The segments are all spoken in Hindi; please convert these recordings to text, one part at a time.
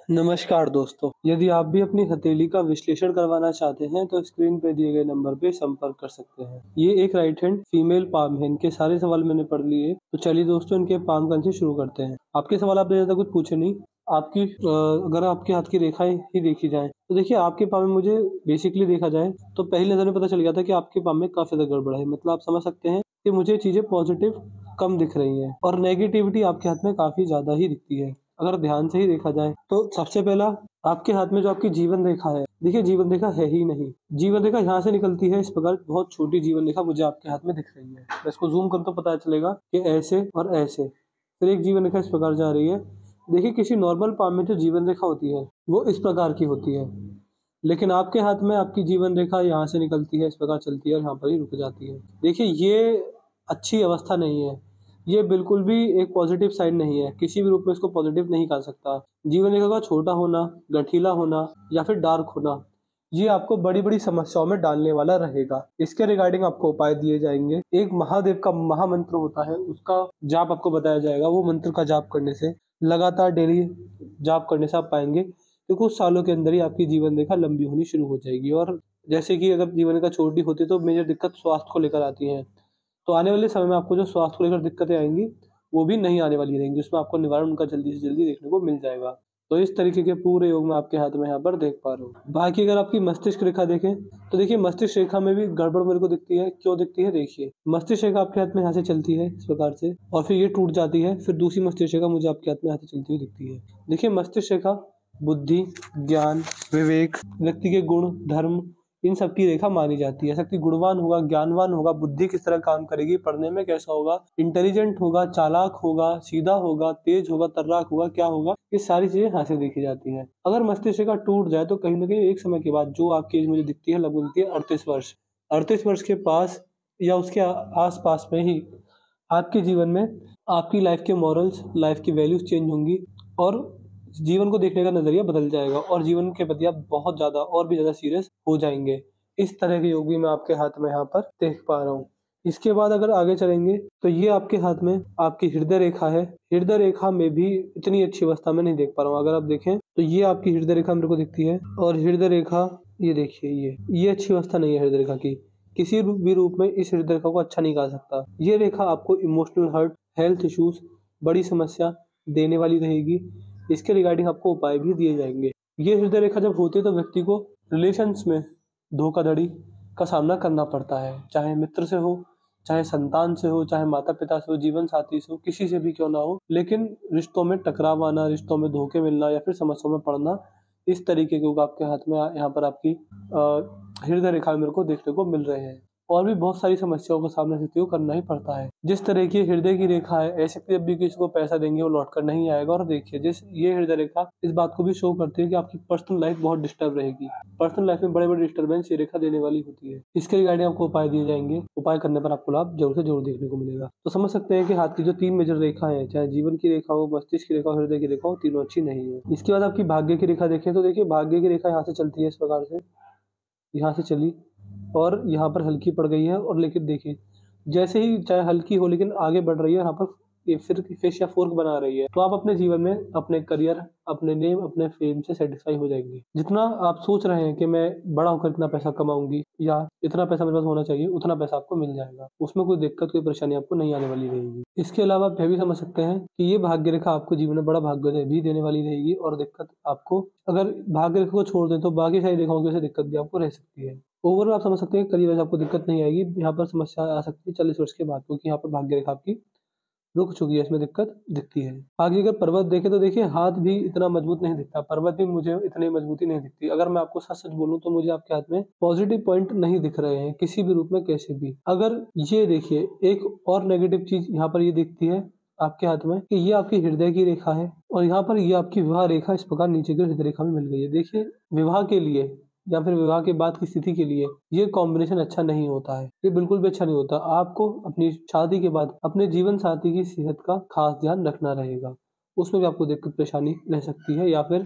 नमस्कार दोस्तों, यदि आप भी अपनी हथेली का विश्लेषण करवाना चाहते हैं तो स्क्रीन पे दिए गए नंबर पे संपर्क कर सकते हैं। ये एक राइट हैंड फीमेल पाम है। इनके सारे सवाल मैंने पढ़ लिए, तो चलिए दोस्तों इनके पाम गन से शुरू करते हैं। आपके सवाल आपने ज़्यादा कुछ पूछे नहीं। आपकी अगर आपके हाथ की रेखाएं ही देखी जाएं तो देखिए आपके पाम में मुझे बेसिकली देखा जाए तो पहली नज़र में पता चल गया था कि आपके पाम में काफ़ी ज़्यादा गड़बड़ है। मतलब आप समझ सकते हैं कि मुझे चीज़ें पॉजिटिव कम दिख रही हैं और नेगेटिविटी आपके हाथ में काफ़ी ज़्यादा ही दिखती है। अगर ध्यान से ही देखा जाए तो सबसे पहला आपके हाथ में जो आपकी जीवन रेखा है, देखिए जीवन रेखा है ही नहीं। जीवन रेखा यहाँ से निकलती है, इस प्रकार बहुत छोटी जीवन रेखा मुझे आपके हाथ में दिख रही है। मैं इसको ज़ूम करूँ तो पता चलेगा कि ऐसे और ऐसे, फिर एक जीवन रेखा इस प्रकार जा रही है। देखिए किसी नॉर्मल पाम में जो जीवन रेखा होती है वो इस प्रकार की होती है, लेकिन आपके हाथ में आपकी जीवन रेखा यहाँ से निकलती है, इस प्रकार चलती है और यहाँ पर ही रुक जाती है। देखिए ये अच्छी अवस्था नहीं है, ये बिल्कुल भी एक पॉजिटिव साइड नहीं है, किसी भी रूप में इसको पॉजिटिव नहीं कहा सकता। जीवन रेखा का छोटा होना, गठीला होना या फिर डार्क होना, ये आपको बड़ी-बड़ी समस्याओं में डालने वाला रहेगा। इसके रिगार्डिंग आपको उपाय दिए जाएँगे। एक महादेव का महामंत्र होता है, उसका जाप आपको बताया जाएगा। वो मंत्र का जाप करने से, लगातार डेली जाप करने से आप पाएँगे कि कुछ सालों के अंदर ही आपकी जीवन रेखा लंबी होनी शुरू हो जाएगी। और जैसे कि अगर जीवन रेखा छोटी होती है तो मेजर दिक्कत स्वास्थ्य को लेकर आती है। तो आने वाले समय में आपको जो स्वास्थ्य को लेकर दिक्कतें आएँगी, वो भी नहीं आने वाली रहेंगी, उसमें आपको निवारण उनका जल्दी से जल्दी देखने को मिल जाएगा। तो इस तरीके के पूरे योग मैं आपके हाथ में यहाँ पर देख पा रहा हूँ। बाकी अगर आपकी मस्तिष्क रेखा देखें, तो देखिए मस्तिष्क रेखा में भी गड़बड़ मेरे को दिखती है। क्यों दिखती है देखिए, मस्तिष्क रेखा आपके हाथ में यहाँ से चलती है इस प्रकार से और फिर ये टूट जाती है, फिर दूसरी मस्तिष्क रेखा मुझे आपके हाथ में यहाँ से चलती हुई दिखती है। देखिए मस्तिष्क रेखा बुद्धि, ज्ञान, विवेक, व्यक्ति के गुण, धर्म, इन सब की रेखा मानी जाती है। शक्ति गुणवान होगा, ज्ञानवान होगा, बुद्धि किस तरह काम करेगी, पढ़ने में कैसा होगा, इंटेलिजेंट होगा, चालाक होगा, सीधा होगा, तेज होगा, तर्राक होगा, क्या होगा, ये सारी चीजें यहाँ से देखी जाती हैं। अगर मस्तिष्क का टूट जाए तो कहीं ना कहीं एक समय के बाद जो आपकी एज मुझे दिखती है लगभग दिखती है 38 वर्ष। 38 वर्ष के पास या उसके आस पास में ही आपके जीवन में आपकी लाइफ के मॉरल्स, लाइफ की वैल्यूज चेंज होंगी और जीवन को देखने का नज़रिया बदल जाएगा और जीवन के प्रति आप बहुत ज़्यादा और भी ज़्यादा सीरियस हो जाएँगे। इस तरह के योग भी मैं आपके हाथ में यहाँ पर देख पा रहा हूँ। इसके बाद अगर आगे चलेंगे तो ये आपके हाथ में आपकी हृदय रेखा है। हृदय रेखा में भी इतनी अच्छी अवस्था में नहीं देख पा रहा हूँ। अगर आप देखें तो ये आपकी हृदय रेखा मेरे को दिखती है और हृदय रेखा ये देखिए, ये अच्छी अवस्था नहीं है हृदय रेखा की। किसी भी रूप में इस हृदय रेखा को अच्छा नहीं कहा सकता। ये रेखा आपको इमोशनल हर्ट, हेल्थ इश्यूज, बड़ी समस्या देने वाली रहेगी। इसके रिगार्डिंग आपको उपाय भी दिए जाएंगे। ये हृदय रेखा जब होती है तो व्यक्ति को रिलेशंस में धोखाधड़ी का सामना करना पड़ता है, चाहे मित्र से हो, चाहे संतान से हो, चाहे माता पिता से हो, जीवन साथी से हो, किसी से भी क्यों ना हो, लेकिन रिश्तों में टकराव आना, रिश्तों में धोखे मिलना या फिर समस्याओं में पड़ना, इस तरीके के योग आपके हाथ में यहाँ पर आपकी हृदय रेखा में मेरे को देखने को मिल रहे हैं। और भी बहुत सारी समस्याओं का सामना व्यक्ति को करना ही पड़ता है। जिस तरह की हृदय की रेखा है, ऐसे कि जब भी किसी को पैसा देंगे वो लौट कर नहीं आएगा। और देखिए जिस ये हृदय रेखा इस बात को भी शो करती है कि आपकी पर्सनल लाइफ बहुत डिस्टर्ब रहेगी। पर्सनल लाइफ में बड़े बड़े डिस्टर्बेंस ये रेखा देने वाली होती है। इसके रिगार्डिंग आपको उपाय दिए जाएंगे, उपाय करने पर आपको लाभ जरूर से जरूर देखने को मिलेगा। तो समझ सकते हैं कि हाथ की जो 3 मेजर रेखा है, चाहे जीवन की रेखा हो, मस्तिष्क की रेखा हो, हृदय की रेखा हो, तीनों अच्छी नहीं है। इसके बाद आपकी भाग्य की रेखा देखें तो देखिए भाग्य की रेखा यहाँ से चलती है इस प्रकार से, यहाँ से चली और यहाँ पर हल्की पड़ गई है। और लेकिन देखिए जैसे ही चाहे हल्की हो लेकिन आगे बढ़ रही है, यहाँ पर ये फिर फिश या फोर्क बना रही है। तो आप अपने जीवन में अपने करियर, अपने नेम, अपने फेम से सेटिस्फाई हो जाएंगे। जितना आप सोच रहे हैं कि मैं बड़ा होकर इतना पैसा कमाऊंगी या इतना पैसा मेरे पास होना चाहिए, उतना पैसा आपको मिल जाएगा। उसमें कोई दिक्कत, कोई परेशानी आपको नहीं आने वाली रहेगी। इसके अलावा आप यह भी समझ सकते हैं कि ये भाग्य रेखा आपको जीवन में बड़ा भाग्य भी देने वाली रहेगी। और दिक्कत आपको, अगर भाग्य रेखा को छोड़ दें तो बाकी सारी रेखाओं की वजह से दिक्कत भी आपको रह सकती है। ओवरऑल आप समझ सकते हैं करियर में आपको दिक्कत नहीं आएगी। यहाँ पर समस्या आ सकती है 40 वर्ष के बाद, क्योंकि यहाँ पर भाग्य रेखा आपकी रुक चुकी है, इसमें दिक्कत दिखती है। आगे अगर पर्वत देखें तो देखिए हाथ भी इतना मजबूत नहीं दिखता, पर्वत भी मुझे इतनी मजबूती नहीं दिखती। अगर मैं आपको सच सच बोलूं तो मुझे आपके हाथ में पॉजिटिव पॉइंट नहीं दिख रहे हैं किसी भी रूप में, कैसे भी। अगर ये देखिए एक और नेगेटिव चीज यहाँ पर ये दिखती है आपके हाथ में कि ये आपकी हृदय की रेखा है और यहाँ पर ये आपकी विवाह रेखा इस प्रकार नीचे की हृदय रेखा में मिल गई है। देखिए विवाह के लिए या फिर विवाह के बाद की स्थिति के लिए ये कॉम्बिनेशन अच्छा नहीं होता है, ये बिल्कुल भी अच्छा नहीं होता। आपको अपनी शादी के बाद अपने जीवन साथी की सेहत का खास ध्यान रखना रहेगा। उसमें भी आपको दिक्कत परेशानी रह सकती है या फिर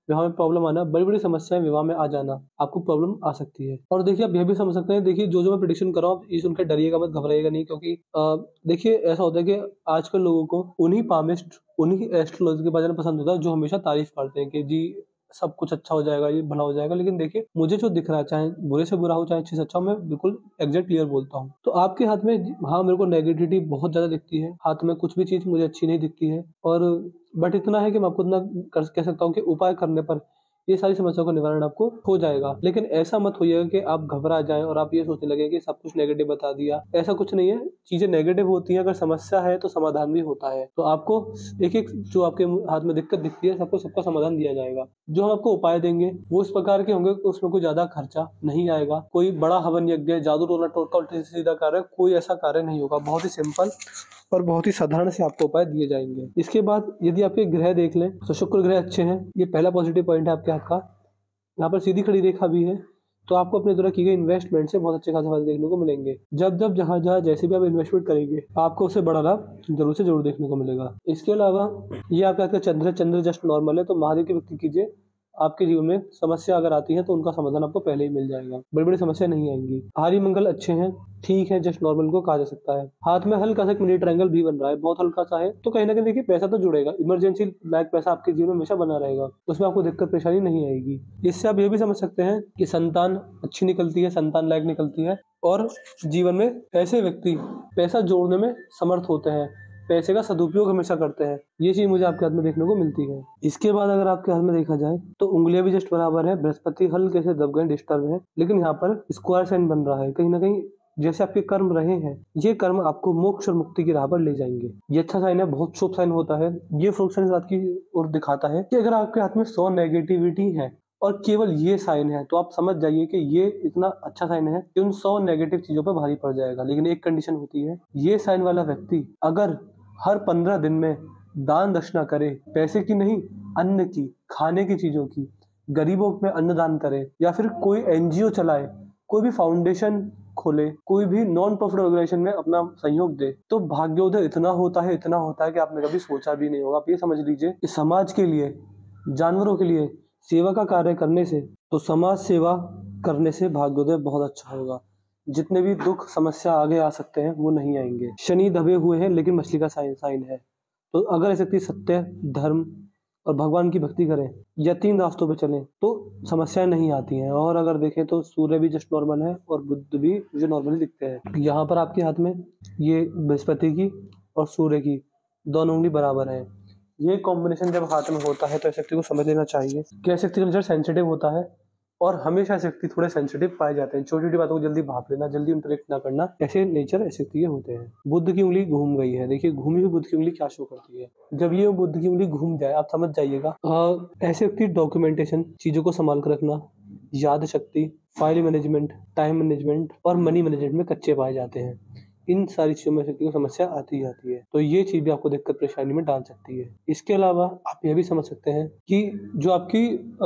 विवाह में प्रॉब्लम आना, बड़ी बड़ी समस्याएं विवाह में आ जाना, आपको प्रॉब्लम आ सकती है। और देखिए आप यह भी समझ सकते हैं, देखिए जो मैं प्रेडिक्शन कर रहा हूँ, आप ये सुनकर डरिएगा मत, घबराइएगा नहीं, क्योंकि देखिए ऐसा होता है कि आजकल लोगों को उन्हीं पामिस्ट, उन्हीं एस्ट्रोलॉजी के बारे में पसंद होता है जो हमेशा तारीफ करते हैं कि जी सब कुछ अच्छा हो जाएगा, ये भला हो जाएगा। लेकिन देखिए मुझे जो दिख रहा है, चाहे बुरे से बुरा हो चाहे अच्छे से अच्छा हो, मैं बिल्कुल एग्जैक्ट क्लियर बोलता हूँ। तो आपके हाथ में, हाँ मेरे को नेगेटिविटी बहुत ज्यादा दिखती है, हाथ में कुछ भी चीज मुझे अच्छी नहीं दिखती है, और बट इतना है कि मैं आपको इतना कह सकता हूँ कि उपाय करने पर ये सारी समस्याओं का निवारण आपको हो जाएगा। लेकिन ऐसा मत होइएगा कि आप घबरा जाएं और आप ये सोचने लगे कि सब कुछ नेगेटिव बता दिया, ऐसा कुछ नहीं है। चीजें नेगेटिव होती हैं, अगर समस्या है तो समाधान भी होता है। तो आपको एक एक जो आपके हाथ में दिक्कत दिखती है, सबको सबका समाधान दिया जाएगा। जो हम आपको उपाय देंगे वो इस प्रकार के होंगे, उसमें कोई ज्यादा खर्चा नहीं आएगा, कोई बड़ा हवन यज्ञ, जादू टोना टोटका उल्टा सीधा कार्य, कोई ऐसा कार्य नहीं होगा। बहुत ही सिंपल और बहुत ही साधारण से आपको उपाय दिए जाएंगे। इसके बाद यदि आपके ग्रह देख लें तो शुक्र ग्रह अच्छे हैं, ये पहला पॉजिटिव पॉइंट है आपके हाथ का। यहाँ पर सीधी खड़ी रेखा भी है, तो आपको अपने द्वारा की गई इन्वेस्टमेंट से बहुत अच्छे खासे फायदे देखने को मिलेंगे। जब जब जहाँ जहाँ जैसे भी आप इन्वेस्टमेंट करेंगे, आपको उससे बड़ा लाभ जरूर से जरूर देखने को मिलेगा। इसके अलावा ये आपके हाथ का चंद्र है, चंद्र जस्ट नॉर्मल है, तो महादेव की भक्ति कीजिए। आपके जीवन में समस्या अगर आती है तो उनका समाधान आपको पहले ही मिल जाएगा, बड़ी बड़ी समस्या नहीं आएंगी। आर्य मंगल अच्छे हैं, ठीक है, जस्ट नॉर्मल को कहा जा सकता है। हाथ में हल्का सा मिनी ट्रायंगल भी बन रहा है, बहुत हल्का सा है, तो कहीं ना कहीं देखिए पैसा तो जुड़ेगा, इमरजेंसी लायक पैसा आपके जीवन में हमेशा बना रहेगा, उसमें आपको दिक्कत परेशानी नहीं आएगी। इससे आप ये भी समझ सकते हैं कि संतान अच्छी निकलती है, संतान लायक निकलती है, और जीवन में ऐसे व्यक्ति पैसा जोड़ने में समर्थ होते हैं, पैसे का सदुपयोग हमेशा करते हैं। ये चीज मुझे आपके हाथ में देखने को मिलती है। इसके बाद अगर आपके हाथ में देखा जाए तो उंगलियां भी जस्ट बराबर है, बृहस्पति हल्के से दब गए, डिस्टर्ब है, लेकिन यहाँ पर स्क्वायर साइन बन रहा है। कहीं ना कहीं जैसे आपके कर्म रहे हैं, ये कर्म आपको मोक्ष और मुक्ति की राह पर ले जाएंगे। ये अच्छा साइन है, बहुत शुभ साइन होता है। ये फ्रूट साइन रात की ओर दिखाता है कि अगर आपके हाथ में 100 नेगेटिविटी है और केवल ये साइन है, तो आप समझ जाइए कि ये इतना अच्छा साइन है कि उन 100 नेगेटिव चीजों पर भारी पड़ जाएगा। लेकिन एक कंडीशन होती है, ये साइन वाला व्यक्ति अगर हर 15 दिन में दान दक्षिणा करे, पैसे की नहीं, अन्न की, खाने की चीजों की, गरीबों में अन्नदान करे, या फिर कोई एनजीओ चलाए, कोई भी फाउंडेशन खोले, कोई भी नॉन प्रॉफिट ऑर्गेनाइजेशन में अपना सहयोग दे, तो भाग्योदय इतना होता है, इतना होता है कि आपने कभी सोचा भी नहीं होगा। आप ये समझ लीजिए कि समाज के लिए, जानवरों के लिए सेवा का कार्य करने से, तो समाज सेवा करने से भाग्योदय बहुत अच्छा होगा। जितने भी दुख समस्या आगे आ सकते हैं वो नहीं आएंगे। शनि दबे हुए हैं लेकिन मछली का साइन है, तो अगर ऐसे सत्य, धर्म और भगवान की भक्ति करें या 3 रास्तों पे चलें तो समस्याएं नहीं आती हैं। और अगर देखें तो सूर्य भी जस्ट नॉर्मल है और बुध भी मुझे नॉर्मली दिखते हैं। यहाँ पर आपके हाथ में ये बृहस्पति की और सूर्य की दोनों उंगली बराबर है। ये कॉम्बिनेशन जब हाथ में होता है तो इस व्यक्ति को समझ लेना चाहिए कि इस व्यक्ति का नेचर सेंसिटिव होता है, और हमेशा ऐसे व्यक्ति थोड़े सेंसिटिव पाए जाते हैं। छोटी छोटी बातों को जल्दी भाप लेना, जल्दी उन पर रिएक्ट ना करना, ऐसे नेचर ऐसे व्यक्ति के होते हैं। बुद्ध की उंगली घूम गई है, देखिए घूमी हुई बुद्ध की उंगली क्या शो करती है। जब ये बुद्ध की उंगली घूम जाए आप समझ जाइएगा। ऐसे व्यक्ति डॉक्यूमेंटेशन, चीजों को संभाल कर रखना, याद शक्ति, फाइल मैनेजमेंट, टाइम मैनेजमेंट और मनी मैनेजमेंट में कच्चे पाए जाते हैं। इन सारी चीजों में व्यक्ति को समस्या आती ही आती है, तो ये चीज भी आपको दिक्कत परेशानी में डाल सकती है। इसके अलावा आप यह भी समझ सकते हैं कि जो आपकी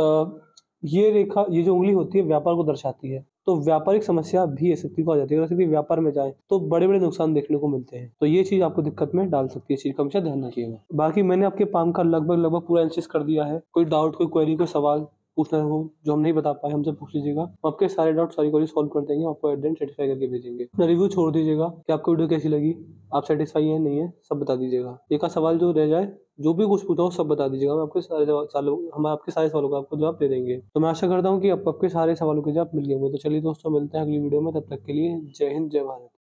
ये रेखा, ये जो उंगली होती है व्यापार को दर्शाती है, तो व्यापारिक समस्या भी इस व्यक्ति को आ जाती है। अगर व्यक्ति व्यापार में जाए तो बड़े बड़े नुकसान देखने को मिलते हैं, तो ये चीज आपको दिक्कत में डाल सकती है। इस चीज का हमेशा ध्यान रखिएगा। बाकी मैंने आपके पाम का लगभग पूरा एनालिसिस कर दिया है। कोई डाउट, कोई क्वेरी, कोई सवाल पूछना हो जो हम नहीं बता पाए, हमसे पूछ लीजिएगा। हम आपके सारे डाउट, सारी क्वेरी सॉल्व कर देंगे, आपको एट द एंड सेटिस्फाई करके भेजेंगे। अपना रिव्यू छोड़ दीजिएगा कि आपको वीडियो कैसी लगी, आप सेटिस्फाई है नहीं है, सब बता दीजिएगा। एक सवाल जो रह जाए, जो भी कुछ पूछा हो सब बता दीजिएगा। हम आपके सारे सवालों का आपको जवाब दे देंगे। तो मैं आशा करता हूँ कि आपके सारे सवालों के जवाब मिल गए होंगे। तो चलिए दोस्तों, मिलते हैं अगली वीडियो में, तब तक के लिए जय हिंद, जय भारत।